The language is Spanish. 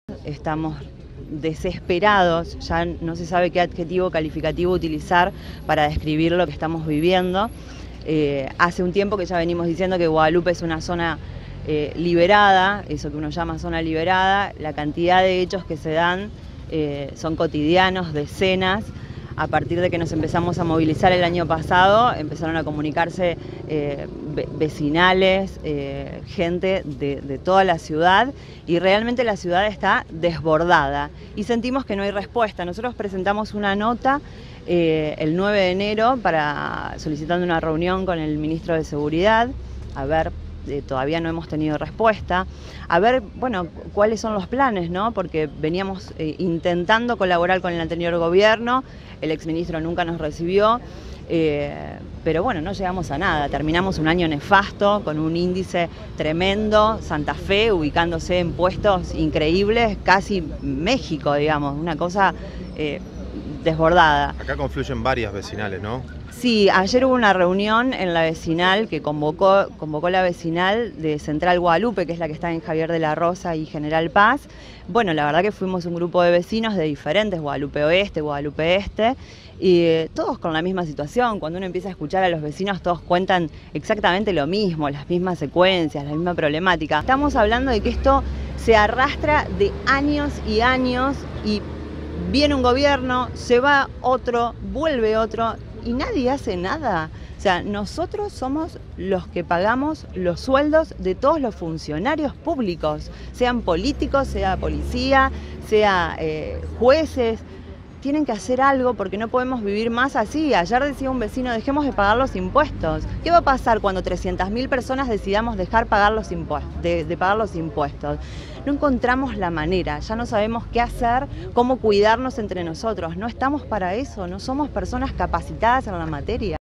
Estamos desesperados, ya no se sabe qué adjetivo calificativo utilizar para describir lo que estamos viviendo. Hace un tiempo que ya venimos diciendo que Guadalupe es una zona liberada, eso que uno llama zona liberada. La cantidad de hechos que se dan son cotidianos, decenas. A partir de que nos empezamos a movilizar el año pasado, empezaron a comunicarse vecinales, gente de toda la ciudad, y realmente la ciudad está desbordada y sentimos que no hay respuesta. Nosotros presentamos una nota el 9 de enero solicitando una reunión con el ministro de Seguridad. A ver, todavía no hemos tenido respuesta. A ver, bueno, cuáles son los planes, ¿no? Porque veníamos intentando colaborar con el anterior gobierno, el exministro nunca nos recibió, pero bueno, no llegamos a nada. Terminamos un año nefasto, con un índice tremendo, Santa Fe ubicándose en puestos increíbles, casi México, digamos, una cosa desbordada. Acá confluyen varias vecinales, ¿no? Sí, ayer hubo una reunión en la vecinal que convocó la vecinal de Central Guadalupe, que es la que está en Javier de la Rosa y General Paz. Bueno, la verdad que fuimos un grupo de vecinos de diferentes, Guadalupe Oeste, Guadalupe Este, y todos con la misma situación. Cuando uno empieza a escuchar a los vecinos, todos cuentan exactamente lo mismo, las mismas secuencias, la misma problemática. Estamos hablando de que esto se arrastra de años y años, y viene un gobierno, se va otro, vuelve otro, y nadie hace nada. O sea, nosotros somos los que pagamos los sueldos de todos los funcionarios públicos, sean políticos, sea policía, sea jueces. Tienen que hacer algo porque no podemos vivir más así. Ayer decía un vecino, dejemos de pagar los impuestos. ¿Qué va a pasar cuando 300.000 personas decidamos dejar pagar los de pagar los impuestos? No encontramos la manera, ya no sabemos qué hacer, cómo cuidarnos entre nosotros. No estamos para eso, no somos personas capacitadas en la materia.